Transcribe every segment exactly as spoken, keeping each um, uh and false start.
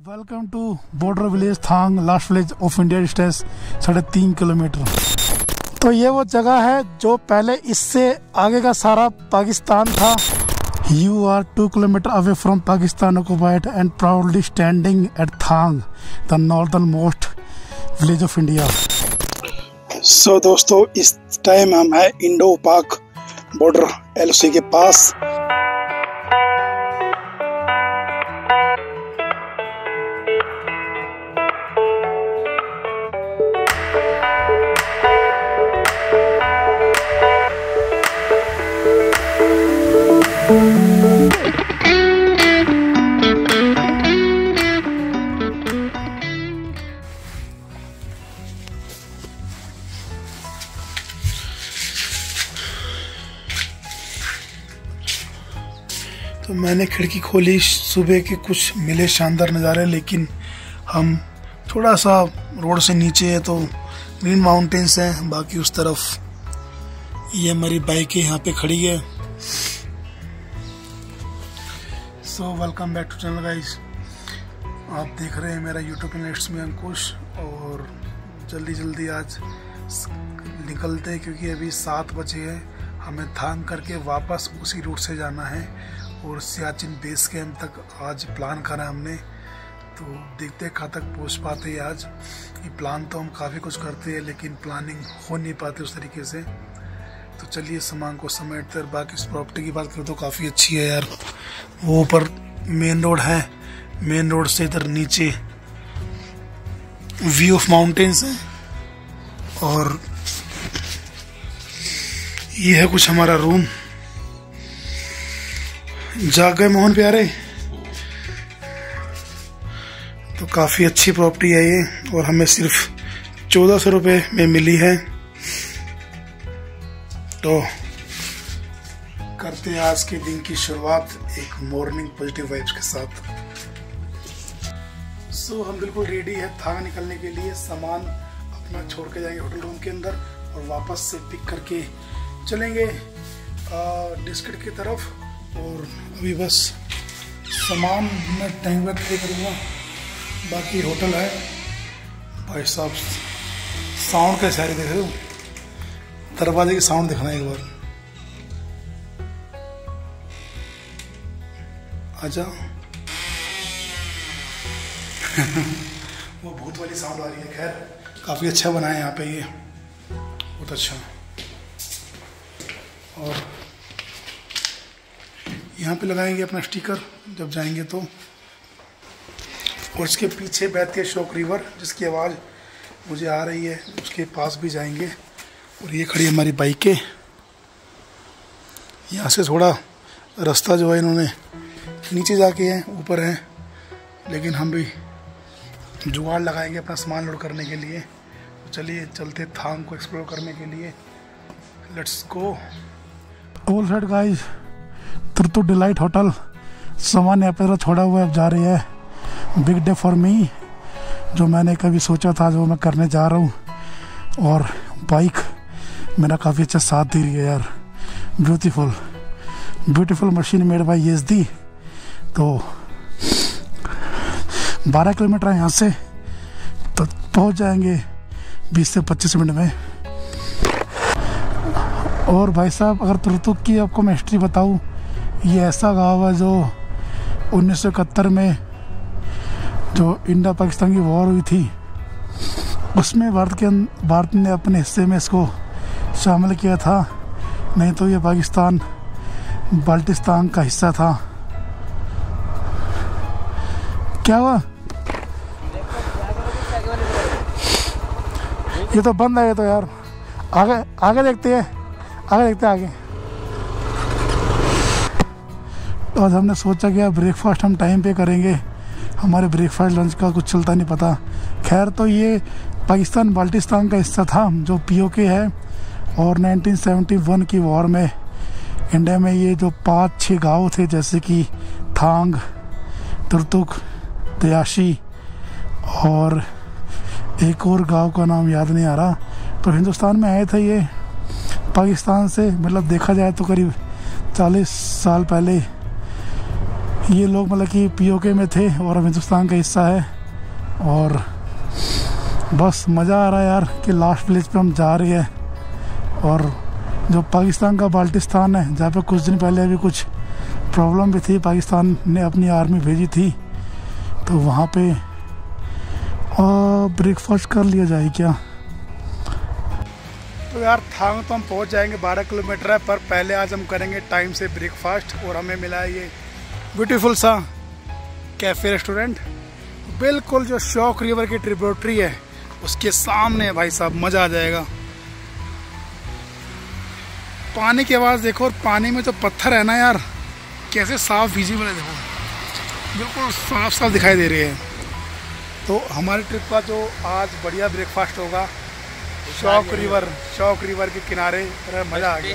Welcome to border village Thang, last village of India, distance साढ़े तीन kilometre. तो ये वो जगह है जो पहले इससे आगे का सारा पाकिस्तान था। You are two kilometre away from Pakistan occupied and proudly standing at Thang, the northern most village of India. So दोस्तों, इस टाइम हम है Indo Pak border L O सी के पास। तो मैंने खिड़की खोली, सुबह के कुछ मिले शानदार नज़ारे, लेकिन हम थोड़ा सा रोड से नीचे है तो ग्रीन माउंटेन्स हैं। बाकी उस तरफ ये हमारी बाइक यहाँ पे खड़ी है। So welcome back to channel guys. आप देख रहे हैं मेरा YouTube channel, it's me Ankush. और जल्दी जल्दी आज निकलते हैं क्योंकि अभी सात बजे है। हमें थांग करके वापस उसी रूट से जाना है और सियाचिन बेस कैंप तक आज प्लान करा है हमने। तो देखते हैं कहाँ तक पहुँच पाते हैं आज। ये प्लान तो हम काफ़ी कुछ करते हैं लेकिन प्लानिंग हो नहीं पाती उस तरीके से। तो चलिए सामान को समेटते। और बाकी इस प्रॉपर्टी की बात करें तो काफ़ी अच्छी है यार। वो ऊपर मेन रोड है, मेन रोड से इधर नीचे व्यू ऑफ माउंटेन्स है। और ये है कुछ हमारा रूम। जाग गए मोहन प्यारे। तो काफ़ी अच्छी प्रॉपर्टी है ये और हमें सिर्फ चौदह सौ रुपये में मिली है। तो करते हैं आज के दिन की शुरुआत एक मॉर्निंग पॉजिटिव वाइब्स के साथ। सो so, हम बिल्कुल रेडी है थांग निकलने के लिए। सामान अपना छोड़ के जाएंगे होटल रूम के अंदर और वापस से पिक करके चलेंगे डिस्ट्रिक्ट की तरफ। और अभी बस सामान मैं टैंक बैग पे करूँगा, बाकी होटल है। भाई साहब साउंड कैसे आ रही देख रहे हो, दरवाजे की साउंड दिखाना एक बार। आजा वो भूत वाली साउंड आ रही है। खैर काफ़ी अच्छा बना है यहाँ पे, ये बहुत अच्छा। और यहाँ पे लगाएंगे अपना स्टिकर जब जाएंगे तो। और इसके पीछे बहती है शोक रिवर जिसकी आवाज़ मुझे आ रही है, उसके पास भी जाएंगे। और ये खड़ी हमारी बाइकें। यहाँ से थोड़ा रास्ता जो है इन्होंने नीचे जाके है, ऊपर है, लेकिन हम भी जुगाड़ लगाएंगे अपना सामान लोड करने के लिए। तो चलिए चलते थांग को एक्सप्लोर करने के लिए। Let's go. All right guys, Turtuk delight hotel सामान यहाँ पे छोड़ा हुआ है, अब जा रही है। बिग डे फॉर मी, जो मैंने कभी सोचा था जो मैं करने जा रहा हूँ। और बाइक मेरा काफ़ी अच्छा साथ दे रही है यार। Beautiful beautiful machine made by Yezdi. तो बारह किलोमीटर है यहाँ से, तो पहुँच जाएंगे बीस से पच्चीस मिनट में। और भाई साहब, अगर तुर्तुक की आपको मैं हिस्ट्री बताऊँ, ये ऐसा गाँव है जो उन्नीस सौ इकहत्तर में जो इंडिया पाकिस्तान की वॉर हुई थी उसमें भारत के भारत ने अपने हिस्से में इसको शामिल किया था। नहीं तो ये पाकिस्तान बाल्टिस्तान का हिस्सा था। क्या हुआ? ये तो बंद है ये तो यार। आगे आगे देखते हैं, आगे देखते हैं आगे। तो आज हमने सोचा कि ब्रेकफास्ट हम टाइम पे करेंगे। हमारे ब्रेकफास्ट लंच का कुछ चलता नहीं पता। खैर, तो ये पाकिस्तान बाल्टिस्तान का हिस्सा था जो पीओके है। और नाइनटीन सेवेंटी वन की वॉर में इंडिया में ये जो पाँच छः गांव थे, जैसे कि थांग, तुर्तुक, दयाशी और एक और गांव का नाम याद नहीं आ रहा, तो हिंदुस्तान में आए थे ये पाकिस्तान से। मतलब देखा जाए तो करीब चालीस साल पहले ये लोग मतलब कि पीओके में थे और अब हिंदुस्तान का हिस्सा है। और बस मज़ा आ रहा है यार कि लास्ट विलेज पे हम जा रहे हैं। और जो पाकिस्तान का बाल्टिस्तान है, जहाँ पे कुछ दिन पहले अभी कुछ प्रॉब्लम भी थी, पाकिस्तान ने अपनी आर्मी भेजी थी, तो वहाँ पे ब्रेकफास्ट कर लिया जाए क्या। तो यार थांग तो हम पहुँच जाएंगे, बारह किलोमीटर है, पर पहले आज हम करेंगे टाइम से ब्रेकफास्ट। और हमें मिला है ये ब्यूटीफुल सा कैफ़े रेस्टोरेंट, बिल्कुल जो शौक रिवर की ट्रिब्यूटरी है उसके सामने। भाई साहब मज़ा आ जाएगा। पानी की आवाज़ देखो, और पानी में जो पत्थर है ना यार, कैसे साफ विजिबल है, देखो बिल्कुल साफ साफ दिखाई दे रहे हैं। तो हमारी ट्रिप का जो आज बढ़िया ब्रेकफास्ट होगा शौक रिवर, शौक रिवर के किनारे, मज़ा आ गया।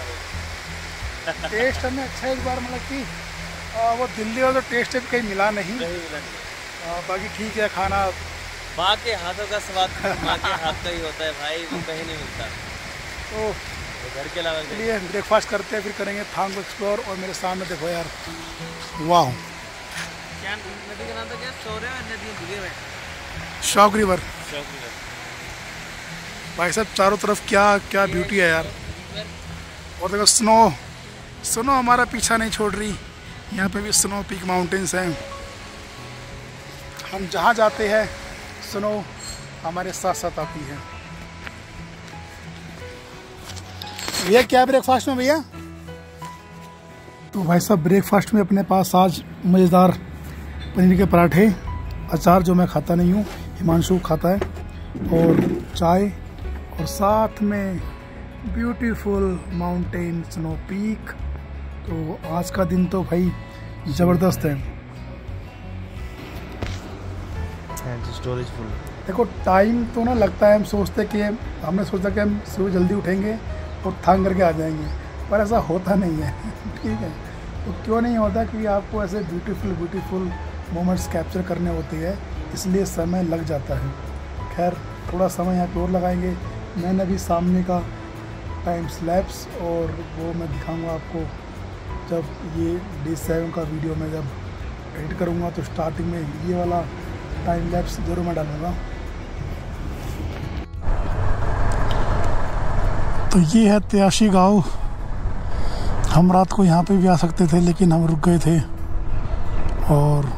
टेस्ट हमें अच्छा इस बार मतलब कि वो दिल्ली वाला जो टेस्ट है कहीं मिला नहीं, आ, बाकी ठीक है खाना। माँ के हाथों का स्वाद माँ के हाथ का ही होता है भाई, वो कहीं नहीं मिलता। तो घर के अलावा चलिए ब्रेकफास्ट करते हैं, फिर करेंगे थांग को एक्सप्लोर। और मेरे सामने देखो यार, वाह, क्या नदी का नाम था, क्या सोरे नदी भूगे हुए, शौक रिवर। शौक रिवर भाई साहब चारों तरफ क्या क्या ब्यूटी है यार। और देखो स्नो, स्नो हमारा पीछा नहीं छोड़ रही। यहाँ पे भी स्नो पीक माउंटेन्स हैं। हम जहाँ जाते हैं स्नो हमारे साथ साथ आती है। भैया क्या ब्रेकफास्ट में भैया? तो भाई साहब ब्रेकफास्ट में अपने पास आज मज़ेदार पनीर के पराठे, अचार जो मैं खाता नहीं हूँ, हिमांशु खाता है, और चाय, और साथ में ब्यूटीफुल माउंटेन स्नो पीक। तो आज का दिन तो भाई ज़बरदस्त है। Storage full. देखो टाइम तो ना लगता है, हम सोचते कि हमने सोचा कि हम सुबह जल्दी उठेंगे और थांग करके आ जाएंगे, पर ऐसा होता नहीं है। ठीक है, तो क्यों नहीं होता कि आपको ऐसे ब्यूटीफुल ब्यूटीफुल मोमेंट्स कैप्चर करने होते हैं, इसलिए समय लग जाता है। खैर थोड़ा समय यहाँ पे और लगाएंगे। मैंने अभी सामने का टाइम स्लैप्स, और वो मैं दिखाऊंगा आपको जब ये डे सेवन का वीडियो मैं जब एडिट करूँगा, तो स्टार्टिंग में ये वाला टाइम लैप्स ज़रूर मैं डालूँगा। तो ये है त्याशी गांव। हम रात को यहाँ पे भी आ सकते थे, लेकिन हम रुक गए थे। और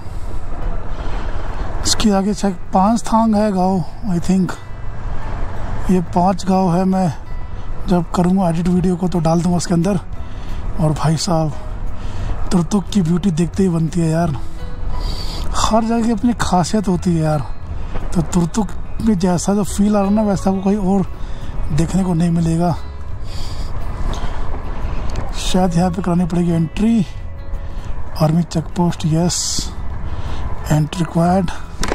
इसके आगे शायद पांच थांग है गांव, आई थिंक ये पांच गांव है। मैं जब करूँगा एडिट वीडियो को तो डाल दूँगा उसके अंदर। और भाई साहब तुरतुक की ब्यूटी देखते ही बनती है यार। हर जगह की अपनी खासियत होती है यार। तो तुरतुक में जैसा जो फील आ रहा है ना, वैसा को कहीं और देखने को नहीं मिलेगा। शायद यहाँ पे करानी पड़ेगी entry, army check post, yes entry required.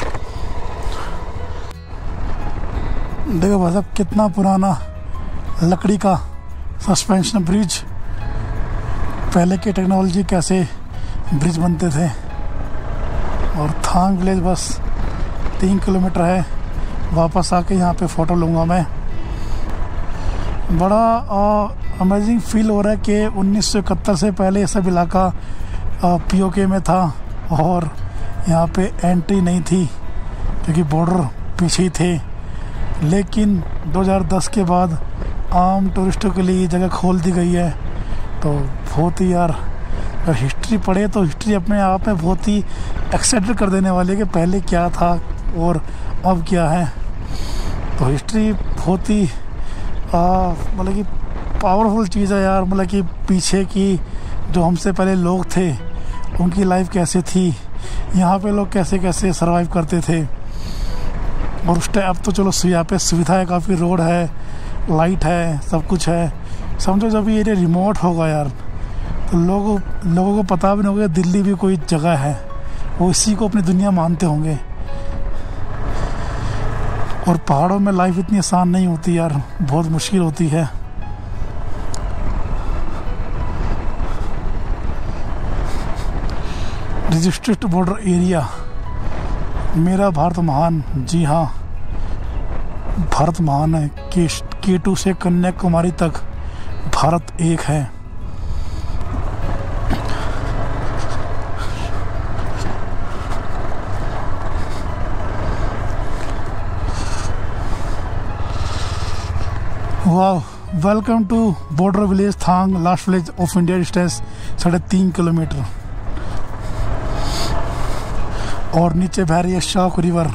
देखो भाई साहब कितना पुराना लकड़ी का सस्पेंशन ब्रिज, पहले की टेक्नोलॉजी कैसे ब्रिज बनते थे। और थांग विलेज बस तीन किलोमीटर है। वापस आके यहाँ पे फ़ोटो लूँगा मैं। बड़ा अमेजिंग फील हो रहा है कि उन्नीस सौ इकहत्तर से पहले ये सब इलाका पीओके में था, और यहाँ पे एंट्री नहीं थी क्योंकि बॉर्डर पीछे ही थे। लेकिन दो हज़ार दस के बाद आम टूरिस्टों के लिए जगह खोल दी गई है। तो बहुत ही यार, अगर हिस्ट्री पढ़े तो हिस्ट्री अपने आप में बहुत ही एक्साइटेड कर देने वाली है कि पहले क्या था और अब क्या है। तो हिस्ट्री बहुत ही मतलब कि पावरफुल चीज़ है यार। मतलब कि पीछे की जो हमसे पहले लोग थे उनकी लाइफ कैसे थी, यहाँ पे लोग कैसे कैसे सरवाइव करते थे। और उस टाइम अब तो चलो यहाँ पे सुविधा है, काफ़ी रोड है, लाइट है, सब कुछ है। समझो जब ये एरिया रिमोट होगा यार, तो लोगों लोगों को पता भी नहीं होगा दिल्ली भी कोई जगह है। वो इसी को अपनी दुनिया मानते होंगे। और पहाड़ों में लाइफ इतनी आसान नहीं होती यार, बहुत मुश्किल होती है। रजिस्ट्रेड बॉर्डर एरिया, मेरा भारत महान। जी हाँ, भारत महान है। के के टू से कन्याकुमारी तक भारत एक है। वाह, welcome to border village Thang, last village of India, distance साढ़े तीन किलोमीटर। और नीचे बह रही है शॉक रिवर।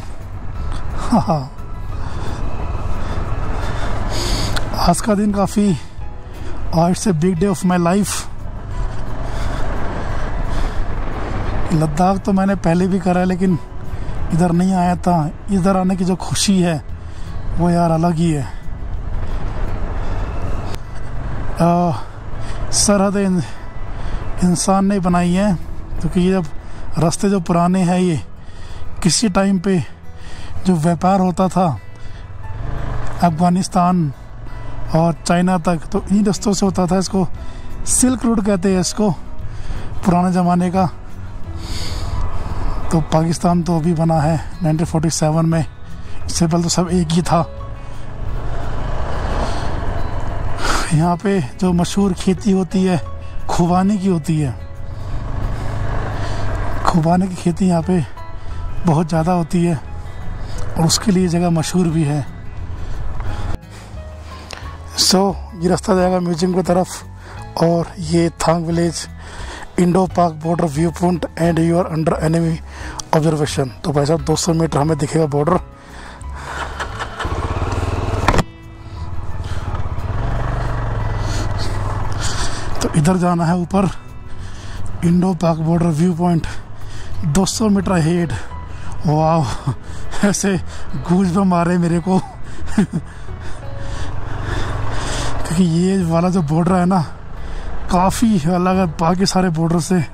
आज का दिन काफ़ी, आज से big day of my life. Ladakh तो मैंने पहले भी करा है, लेकिन इधर नहीं आया था। इधर आने की जो खुशी है वो यार अलग ही है। आ, सरहद इन, इंसान ने बनाई है, क्योंकि ये जब रास्ते जो पुराने हैं, ये किसी टाइम पे जो व्यापार होता था अफ़गानिस्तान और चाइना तक, तो इन रास्तों से होता था। इसको सिल्क रूट कहते हैं इसको, पुराने ज़माने का। तो पाकिस्तान तो अभी बना है नाइनटीन फोर्टी सेवन में, इससे पहले तो सब एक ही था। यहाँ पे जो मशहूर खेती होती है खुबानी की होती है। खुबानी की खेती यहाँ पे बहुत ज़्यादा होती है और उसके लिए जगह मशहूर भी है। सो so, ये रास्ता जाएगा म्यूजियम की तरफ, और ये Thang village Indo Pak border view point and you are under enemy observation. तो भाई साहब दो सौ मीटर हमें दिखेगा बॉर्डर। तो इधर जाना है ऊपर, Indo Pak border view point दो सौ मीटर हेड। वाह, ऐसे गूंज में मारे मेरे को क्योंकि ये वाला जो बॉर्डर है ना, काफ़ी अलग है बाकी सारे बॉर्डर से।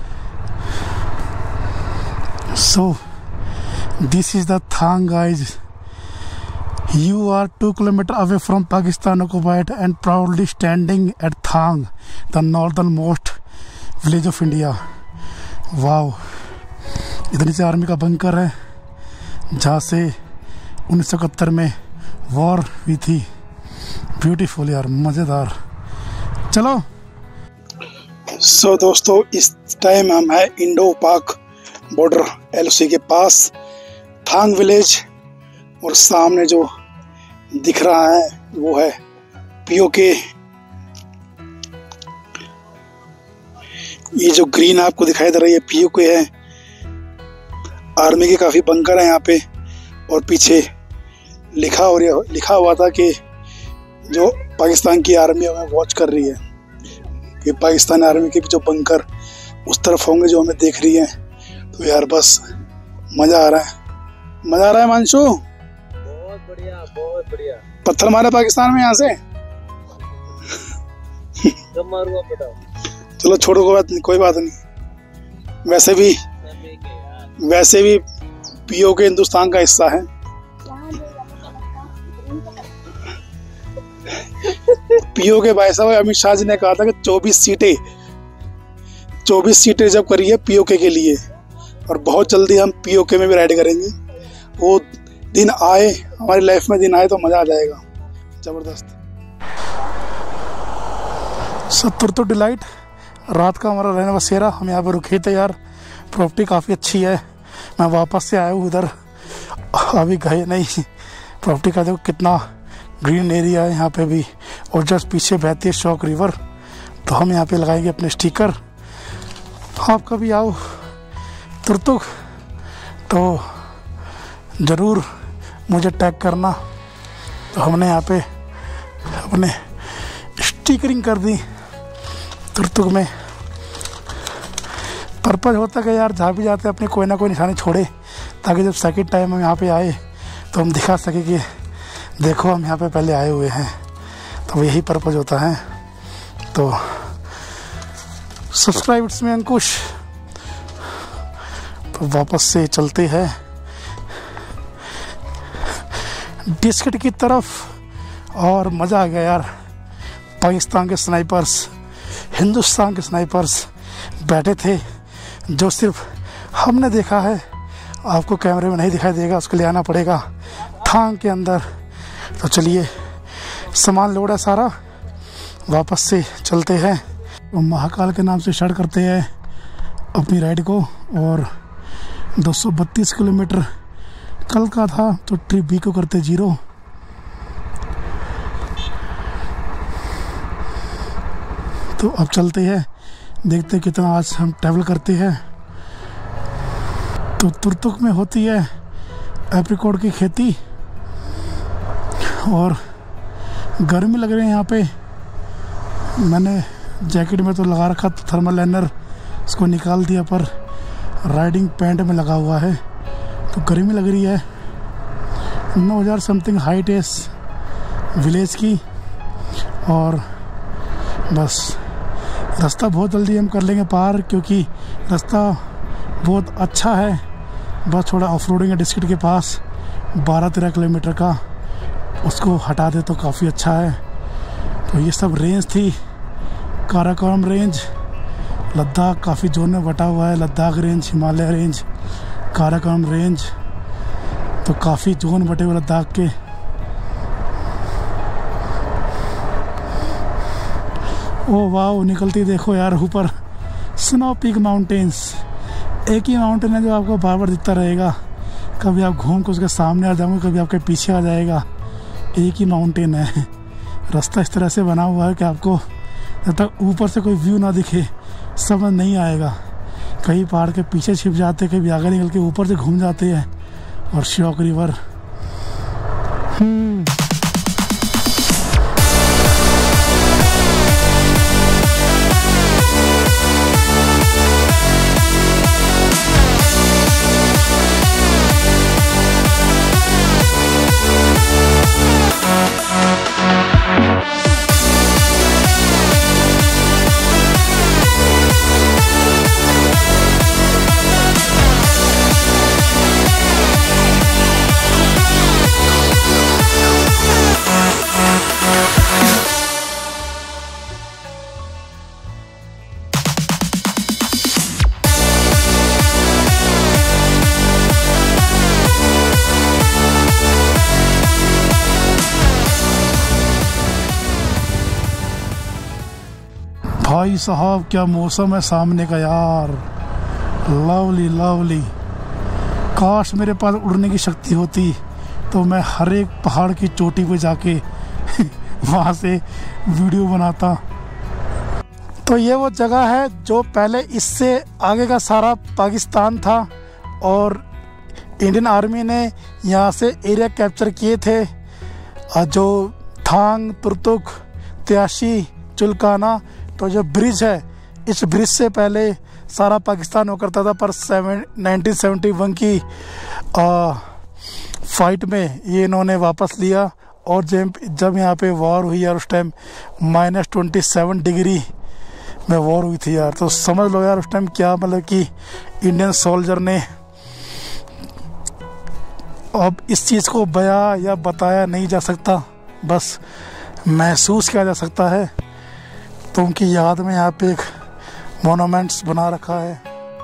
So this is the Thang guys. You are two kilometre away from Pakistan occupied and proudly standing at Thang, the northern most village of India. Wow, इधर नीचे आर्मी का बंकर है जहाँ से उन्नीस सौ इकहत्तर में वॉर हुई थी। ब्यूटीफुल यार, मज़ेदार। चलो। सो so, दोस्तों, इस टाइम हम है इंडो पाक बॉर्डर एलओसी के पास, थांग विलेज, और सामने जो दिख रहा है वो है पीओके। ये जो ग्रीन आपको दिखाई दे रही है पीओके है। आर्मी के काफ़ी बंकर हैं यहाँ पे, और पीछे लिखा और लिखा हुआ था कि जो पाकिस्तान की आर्मी हमें वॉच कर रही है, कि पाकिस्तान आर्मी के भी जो बंकर उस तरफ होंगे जो हमें देख रही है। तो यार बस मज़ा आ रहा है, मज़ा आ रहा है। मानशु, बहुत बढ़िया, बहुत बढ़िया। पत्थर मारे पाकिस्तान में यहाँ से। कब मारूंगा बताओ। चलो छोड़ो, कोई बात नहीं, कोई बात नहीं। वैसे भी वैसे भी पीओके हिंदुस्तान का हिस्सा है। पीओके भाई साहब, अमित शाह जी ने कहा था कि चौबीस सीटें चौबीस सीटें जब करी है पीओके के लिए, और बहुत जल्दी हम पीओके में भी राइड करेंगे। वो दिन आए, हमारी लाइफ में दिन आए तो मज़ा आ जाएगा, ज़बरदस्त। सत्तर तो डिलाइट रात का हमारा रहने बसेरा। हम यहाँ पर रुके थे यार, प्रॉपर्टी काफ़ी अच्छी है। मैं वापस से आया हूँ उधर, अभी गए नहीं। प्रॉपर्टी का देखो कितना ग्रीन एरिया है यहाँ पे भी, और जस्ट पीछे बहती है शॉक रिवर। तो हम यहाँ पे लगाएंगे अपने स्टिकर। आप कभी आओ तुर्तुक तो ज़रूर मुझे टैग करना। तो हमने यहाँ पे अपने स्टिकरिंग कर दी तुर्तुक में। पर्पज़ होता है कि यार जहाँ भी जाते हैं अपनी कोई ना कोई निशानी छोड़े, ताकि जब सेकंड टाइम हम यहाँ पे आए तो हम दिखा सके कि देखो हम यहाँ पे पहले आए हुए हैं। तो यही पर्पज़ होता है। तो सब्सक्राइब इट्स मी अंकुश। तो वापस से चलते हैं डिस्कट की तरफ, और मज़ा आ गया यार। पाकिस्तान के स्नाइपर्स, हिंदुस्तान के स्नाइपर्स बैठे थे, जो सिर्फ हमने देखा है, आपको कैमरे में नहीं दिखाई देगा, उसको ले आना पड़ेगा थांग के अंदर। तो चलिए, सामान लोड है सारा, वापस से चलते हैं। तो महाकाल के नाम से स्टार्ट करते हैं अपनी राइड को, और दो सौ बत्तीस किलोमीटर कल का था, तो ट्रिप बी को करते जीरो। तो अब चलते हैं, देखते हैं कितना आज हम ट्रैवल करते हैं। तो तुर्तुक में होती है एप्रिकॉट की खेती और गर्मी लग रही है यहाँ पे। मैंने जैकेट में तो लगा रखा था थर्मल लाइनर, इसको निकाल दिया, पर राइडिंग पैंट में लगा हुआ है तो गर्मी लग रही है। नौ हज़ार समथिंग हाइट है इस विलेज की और बस रास्ता बहुत जल्दी हम कर लेंगे पार, क्योंकि रास्ता बहुत अच्छा है। बस थोड़ा ऑफ रोडिंग है डिस्ट्रिक्ट के पास बारह तेरह किलोमीटर का, उसको हटा दे तो काफ़ी अच्छा है। तो ये सब रेंज थी, काराकोरम रेंज, लद्दाख काफ़ी जोन में बटा हुआ है, Ladakh range, Himalaya range, Karakoram range, तो काफ़ी जोन बटे हुए लद्दाख के। ओ वाह, निकलती देखो यार ऊपर स्नो पीक माउंटेन्स। एक ही माउंटेन है जो आपको बार बार दिखता रहेगा, कभी आप घूम के उसके सामने आ जाओगे, कभी आपके पीछे आ जाएगा। एक ही माउंटेन है। रास्ता इस तरह से बना हुआ है कि आपको जब तक ऊपर से कोई व्यू ना दिखे समझ नहीं आएगा। कई पहाड़ के पीछे छिप जाते, कभी आगे निकल के ऊपर से घूम जाते हैं। और श्योक रिवर हम्म भाई साहब क्या मौसम है सामने का यार, लवली लवली। काश मेरे पास उड़ने की शक्ति होती तो मैं हर एक पहाड़ की चोटी पे जाके वहाँ से वीडियो बनाता। तो ये वो जगह है जो पहले इससे आगे का सारा पाकिस्तान था और इंडियन आर्मी ने यहाँ से एरिया कैप्चर किए थे। जो थांग, तुर्तुक, त्याशी, चुलकाना, तो जो ब्रिज है, इस ब्रिज से पहले सारा पाकिस्तान हो करता था, पर सेवन नाइनटीन सेवेंटी वन की आ, फाइट में ये इन्होंने वापस लिया। और जब जब यहाँ पे वॉर हुई यार, उस time minus twenty seven degree में वॉर हुई थी यार। तो समझ लो यार उस टाइम क्या, मतलब कि इंडियन सोल्जर ने, अब इस चीज़ को बयां या बताया नहीं जा सकता, बस महसूस किया जा सकता है। तो उनकी याद में यहाँ पे एक मोनूमेंट्स बना रखा है।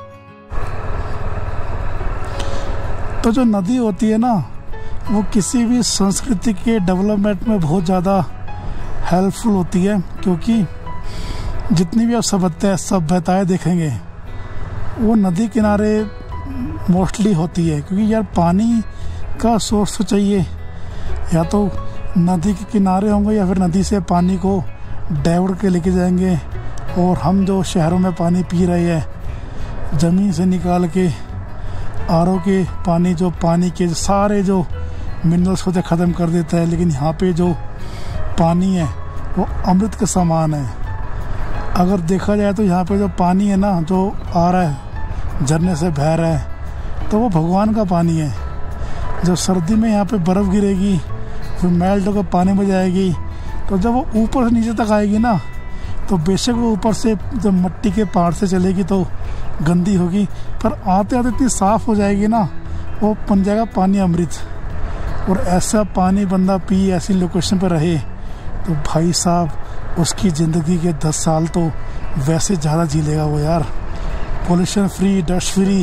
तो जो नदी होती है ना, वो किसी भी संस्कृति के डेवलपमेंट में बहुत ज़्यादा हेल्पफुल होती है, क्योंकि जितनी भी आप सभ्यता सभ्यताएँ देखेंगे वो नदी किनारे मोस्टली होती है। क्योंकि यार पानी का सोर्स तो चाहिए, या तो नदी के किनारे होंगे या फिर नदी से पानी को डाइवर्ट के लेके जाएंगे। और हम जो शहरों में पानी पी रहे हैं ज़मीन से निकाल के, आर ओ के पानी, जो पानी के सारे जो मिनरल्स होते ख़त्म कर देता है, लेकिन यहाँ पे जो पानी है वो अमृत के समान है। अगर देखा जाए तो यहाँ पे जो पानी है ना, जो आ रहा है झरने से बह रहा है, तो वो भगवान का पानी है। जब सर्दी में यहाँ पे बर्फ़ गिरेगी, फिर मेल्ट होकर पानी में जाएगी, तो जब वो ऊपर से नीचे तक आएगी ना, तो बेशक वो ऊपर से जब मिट्टी के पहाड़ से चलेगी तो गंदी होगी, पर आते आते इतनी साफ़ हो जाएगी ना, वो बन जाएगा पानी अमृत। और ऐसा पानी बंदा पी, ऐसी लोकेशन पर रहे, तो भाई साहब उसकी ज़िंदगी के दस साल तो वैसे ज़्यादा जी लेगा वो यार। Pollution free, dust free.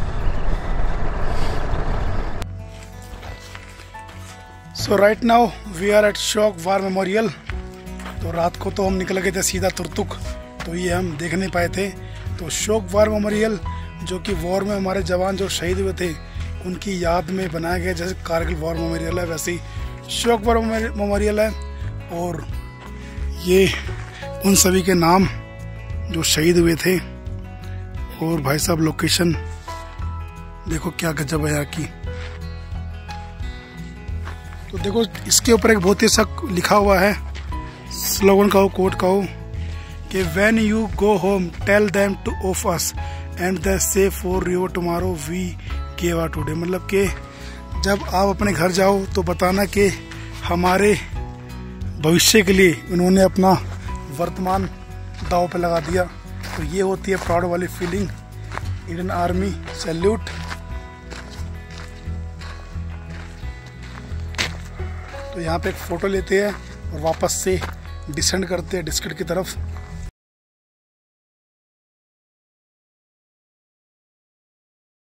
So right now we are at Shyok war memorial. तो रात को तो हम निकल गए थे सीधा तुर्तुक, तो ये हम देख नहीं पाए थे। तो श्योक वार मेमोरियल जो कि वॉर में हमारे जवान जो शहीद हुए थे उनकी याद में बनाया गया, जैसे कारगिल वॉर मेमोरियल है वैसे ही श्योक वार मेमोरियल है। और ये उन सभी के नाम जो शहीद हुए थे। और भाई साहब लोकेशन देखो क्या गजब है यहाँ की। तो देखो इसके ऊपर एक बहुत ही अच्छा लिखा हुआ है, स्लोगन का हो, कोट का हो कि when you go home tell them to of us and the say for your tomorrow we gave our today. मतलब कि जब आप अपने घर जाओ तो बताना कि हमारे भविष्य के लिए उन्होंने अपना वर्तमान दांव पे लगा दिया। तो ये होती है प्राउड वाली फीलिंग। Indian army salute. तो यहाँ पे एक फ़ोटो लेते हैं और वापस से डिसेंड करते हैं डिस्कट की तरफ।